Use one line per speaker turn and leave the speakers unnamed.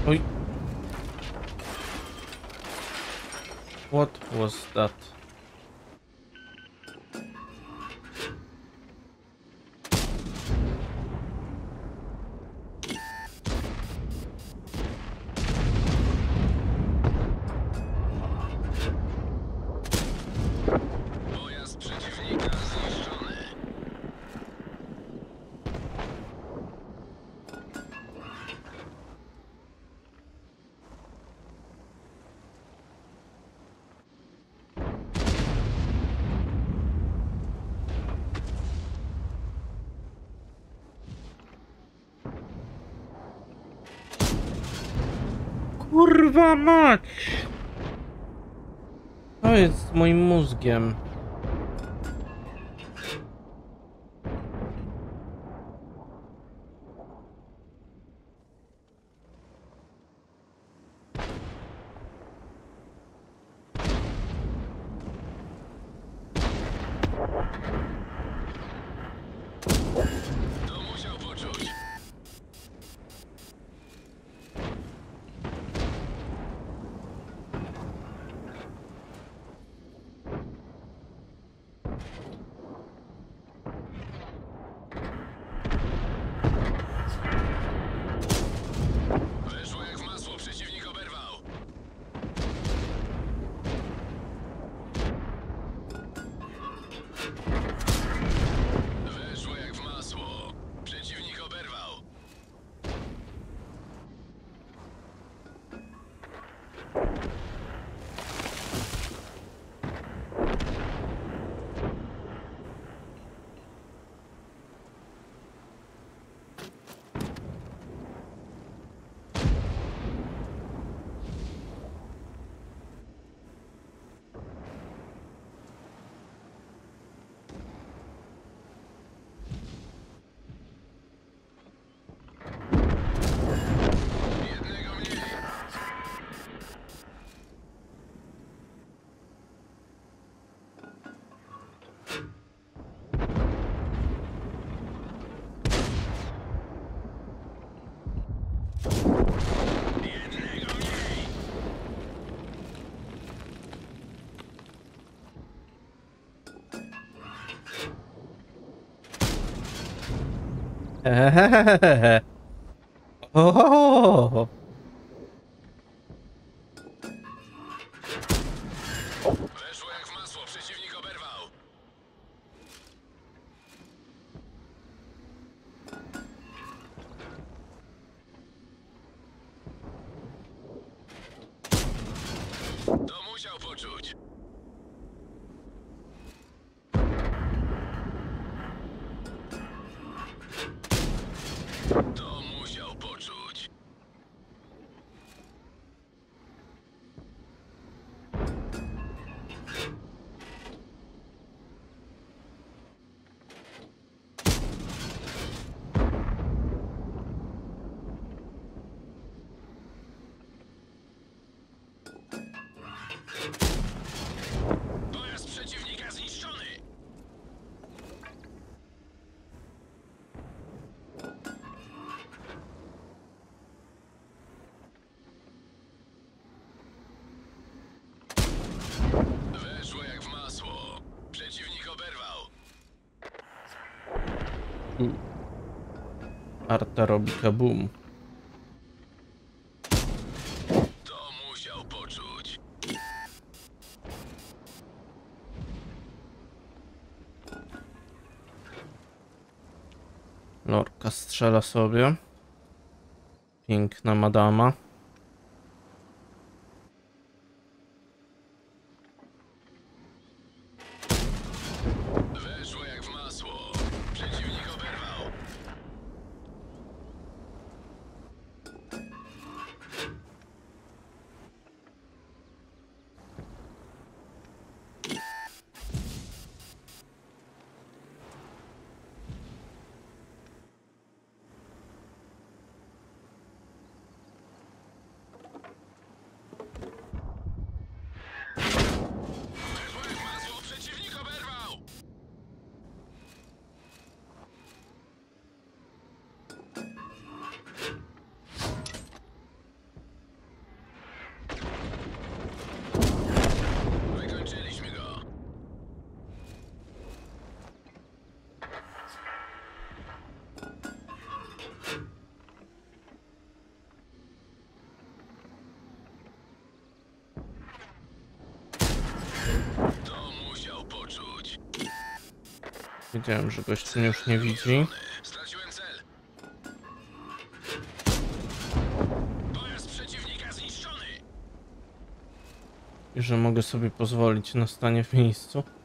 Oj. What was that?
Pojazd przeciwnika zniszczony.
Kurwa mać! To jest z moim mózgiem.
To musiał poczuć. Weszło jak w masło, przeciwnik oberwał. Weszło jak w masło. Przeciwnik oberwał. Jednego mniej. Jednego mniej.
Hehehehe. Oh.
Weszło jak w masło, przeciwnik oberwał. To musiał poczuć. To musiał poczuć. Pojazd przeciwnika zniszczony. Weszło jak w masło. Przeciwnik oberwał.
Arta robi kabum.
To musiał poczuć.
Lorka strzela sobie. Piękna madama.
Weszło jak w masło. Przeciwnik oberwał.
Wiedziałem, że gość mnie już nie widzi.
Straciłem cel. Pojazd przeciwnika zniszczony.
I że mogę sobie pozwolić na stanie w miejscu.